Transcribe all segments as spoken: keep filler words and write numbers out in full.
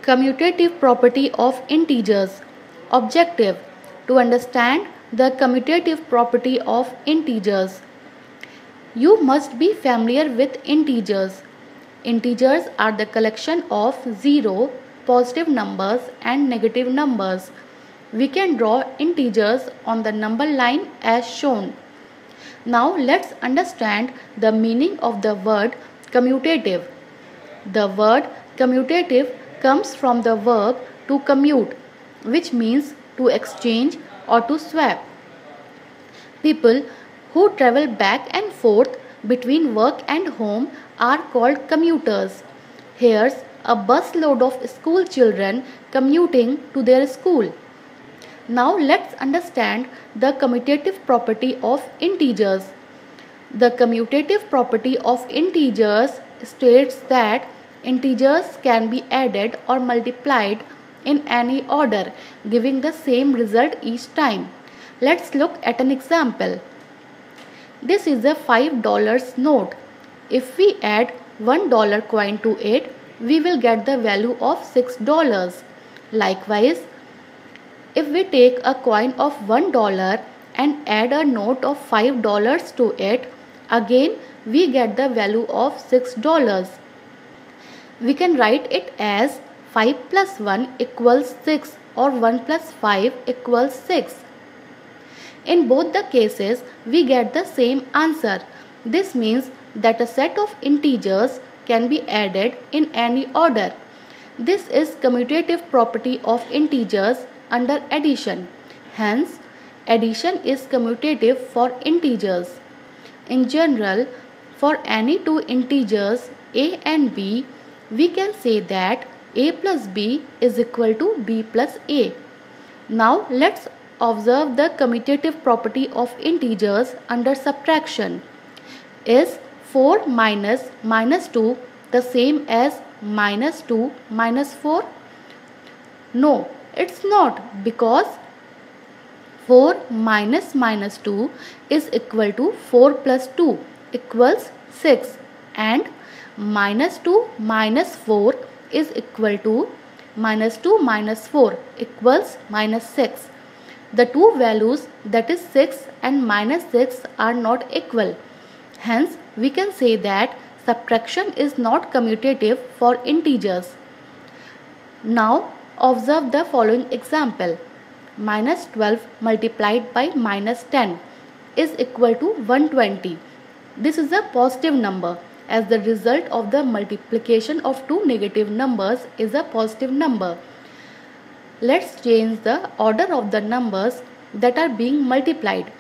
Commutative property of integers. Objective: to understand the commutative property of integers, you must be familiar with integers. Integers are the collection of zero, positive numbers and negative numbers. We can draw integers on the number line as shown. Now let's understand the meaning of the word commutative. The word commutative comes from the verb to commute, which means to exchange or to swap. People who travel back and forth between work and home are called commuters. Here's a busload of school children commuting to their school. Now let's understand the commutative property of integers. The commutative property of integers states that integers can be added or multiplied in any order, giving the same result each time. Let's look at an example. This is a five dollar note. If we add one dollar coin to it, we will get the value of six dollars. Likewise, if we take a coin of one dollar and add a note of five dollars to it, again we get the value of six dollars. We can write it as five plus one equals six or one plus five equals six. In both the cases, we get the same answer. This means that a set of integers can be added in any order. This is commutative property of integers under addition. Hence, addition is commutative for integers. In general, for any two integers a and b, we can say that a plus b is equal to b plus a. Now let's observe the commutative property of integers under subtraction. Is four minus minus two the same as minus two minus four? No, it's not, because four minus minus two is equal to four plus two equals six, and minus two minus four is equal to minus two minus four equals minus six. The two values, that is six and minus six, are not equal. Hence, we can say that subtraction is not commutative for integers. Now, observe the following example. Minus twelve multiplied by minus ten is equal to one hundred twenty. This is a positive number, as the result of the multiplication of two negative numbers is a positive number. Let's change the order of the numbers that are being multiplied.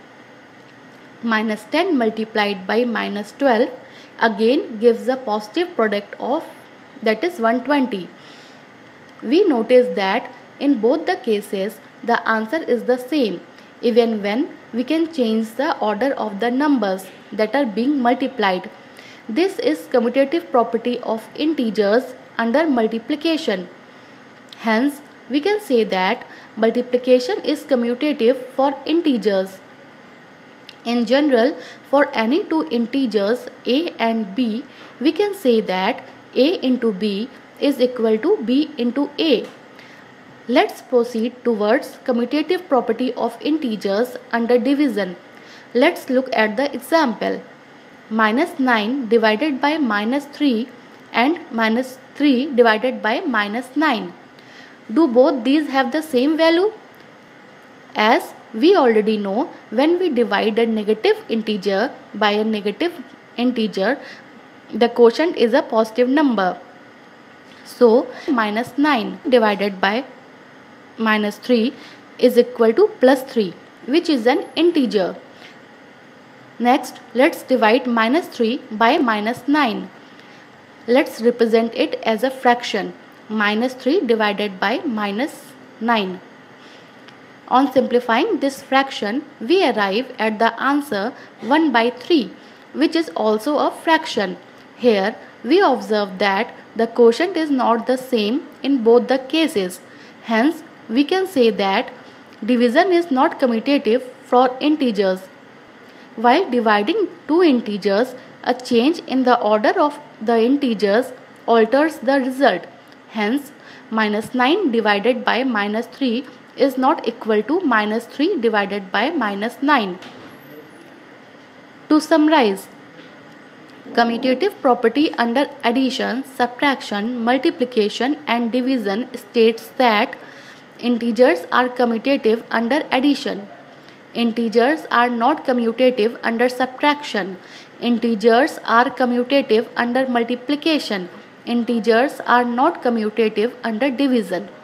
Minus ten multiplied by minus twelve again gives a positive product of, that is, one hundred twenty. We notice that in both the cases the answer is the same, even when we can change the order of the numbers that are being multiplied. This is commutative property of integers under multiplication. Hence, we can say that multiplication is commutative for integers. In general, for any two integers a and b, we can say that a into b is equal to b into a. Let's proceed towards commutative property of integers under division. Let's look at the example. Minus nine divided by minus three and minus three divided by minus nine. Do both these have the same value? As we already know, when we divide a negative integer by a negative integer, the quotient is a positive number. So, minus nine divided by minus three is equal to plus three, which is an integer. Next, let's divide minus three by minus nine. Let's represent it as a fraction. Minus three divided by minus nine. On simplifying this fraction, we arrive at the answer one by three, which is also a fraction. Here, we observe that the quotient is not the same in both the cases. Hence, we can say that division is not commutative for integers. While dividing two integers, a change in the order of the integers alters the result. Hence, minus nine divided by minus three is not equal to minus three divided by minus nine. To summarize, commutative property under addition, subtraction, multiplication and division states that integers are commutative under addition. Integers are not commutative under subtraction. Integers are commutative under multiplication. Integers are not commutative under division.